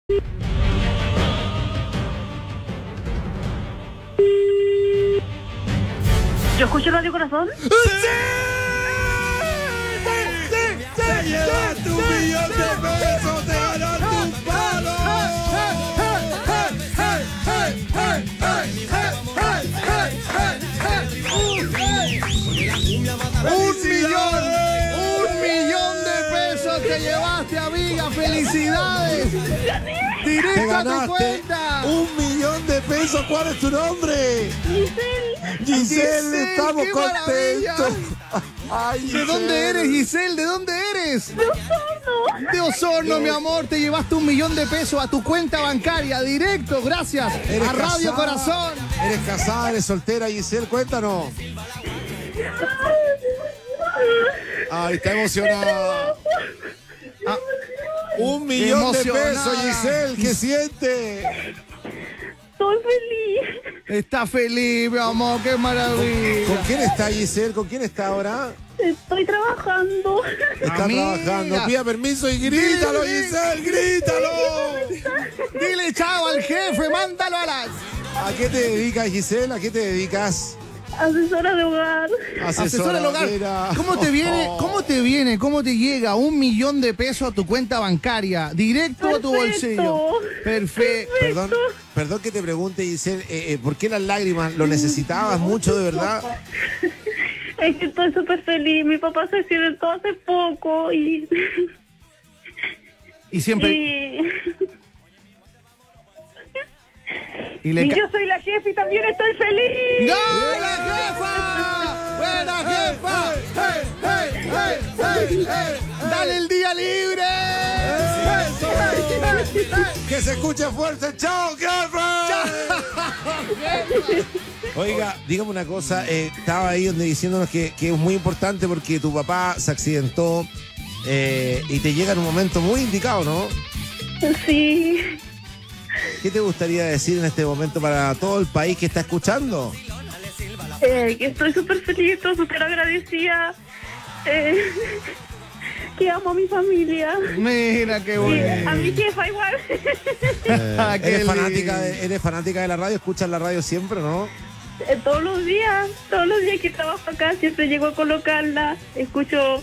¿Yo escucho Radio Corazón? ¡Sí! ¡Te llevaste $1 millón de pesos! ¡Te ganaste un palo! ¡Un millón de pesos te llevaste, amiga! ¡Felicidades! ¡Directo a tu cuenta! ¡1 millón de pesos! ¿Cuál es tu nombre? Giselle, estamos contentos. Ay, ¿De dónde eres, Giselle? ¿De dónde eres? De Osorno. De Osorno, mi amor. Te llevaste $1 millón de pesos a tu cuenta bancaria, directo, gracias a Radio Corazón. ¿Eres casada, eres soltera, Giselle? Cuéntanos. Ay, está emocionada. $1 millón de pesos, Giselle. ¿Qué siente? Estoy feliz. Está feliz, mi amor. ¡Qué maravilla! ¿Con quién está, Giselle? ¿Con quién está ahora? Estoy trabajando. Está trabajando. Pida permiso y grítalo, Giselle, grítalo. Dile chao al jefe, mándalo a las... ¿A qué te dedicas, Giselle? ¿A qué te dedicas? Asesora de hogar. Asesora del hogar. Mira. ¿Cómo te viene? ¿Cómo te llega $1 millón de pesos a tu cuenta bancaria? Directo a tu bolsillo. Perfecto. Perdón que te pregunte, Giselle, ¿por qué las lágrimas? ¿Lo necesitabas mucho, de verdad? Es que estoy súper feliz. Mi papá se accidentó hace poco y siempre... Y yo soy la jefa y también estoy feliz. ¡No, la jefa! ¡Buena jefa! ¡Hey, hey, hey, hey! ¡Dale el día libre! ¡Que se escuche fuerte! ¡Chao, jefa! Oiga, dígame una cosa. Estaba ahí diciéndonos que es muy importante porque tu papá se accidentó y te llega en un momento muy indicado, ¿no? Sí. ¿Qué te gustaría decir en este momento para todo el país que está escuchando? Que estoy súper feliz, estoy súper agradecida. Que amo a mi familia. Mira qué bonito. Y a mi jefa igual. ¿Eres fanática de la radio? ¿Escuchas la radio siempre, no? Todos los días que trabajo acá, siempre llego a colocarla. Escucho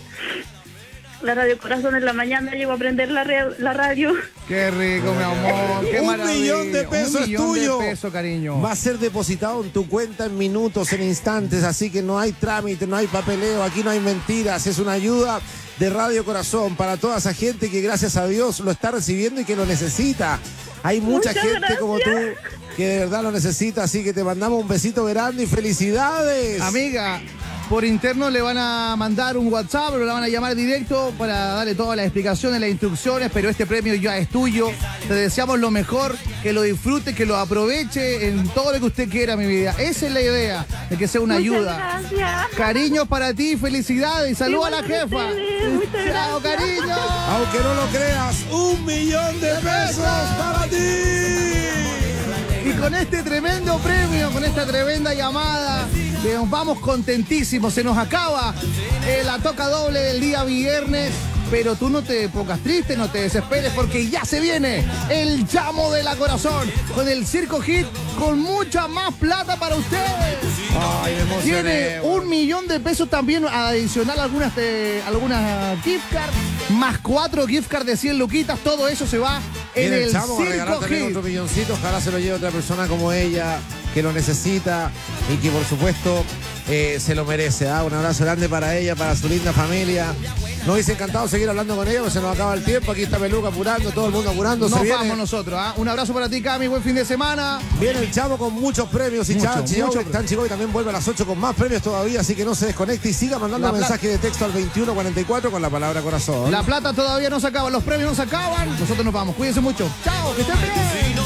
la Radio Corazón en la mañana, llego a aprender la radio. Qué rico, mi amor. Qué maravilla. $1 millón de pesos es tuyo. $1 millón de pesos, cariño. Va a ser depositado en tu cuenta en minutos, en instantes, así que no hay trámite, no hay papeleo, aquí no hay mentiras. Es una ayuda de Radio Corazón para toda esa gente que gracias a Dios lo está recibiendo y que lo necesita. Hay mucha gente como tú que de verdad lo necesita, así que te mandamos un besito grande y felicidades. Amiga, por interno le van a mandar un WhatsApp, lo van a llamar directo para darle todas las explicaciones, las instrucciones, pero este premio ya es tuyo. Te deseamos lo mejor, que lo disfrute, que lo aproveche en todo lo que usted quiera, mi vida. Esa es la idea, de que sea una ayuda. Gracias. Cariños para ti, felicidades y saludos a la jefa. Muchas Chao, gracias. cariño. Aunque no lo creas, $1 millón de pesos para ti. Y con este tremendo premio, con esta tremenda llamada, nos vamos contentísimos. Se nos acaba la toca doble del día viernes. Pero tú no te pongas triste, no te desesperes, porque ya se viene el Llamo de la Corazón con el Circo Hit, con mucha más plata para ustedes. Ay, me emocioné. Tiene $1 millón de pesos también adicional, algunas gift cards, más 4 gift cards de 100 luquitas. Todo eso se va en el Chamo va a regalar Circo también Hit. otro milloncito. Ojalá se lo lleve otra persona como ella, que lo necesita y que por supuesto se lo merece. Un abrazo grande para ella, para su linda familia. Nos hubiese encantado seguir hablando con ella, pero se nos acaba el tiempo. Aquí está Peluca apurando, todo el mundo apurando. Nos vamos nosotros. Un abrazo para ti, Cami. Buen fin de semana. Viene el Chavo con muchos premios. Y Tan Chigoy también vuelve a las 8 con más premios todavía. Así que no se desconecte y siga mandando mensaje de texto al 2144 con la palabra corazón. La plata todavía no se acaba, los premios no se acaban. Nosotros nos vamos. Cuídense mucho. Chao, que estén bien.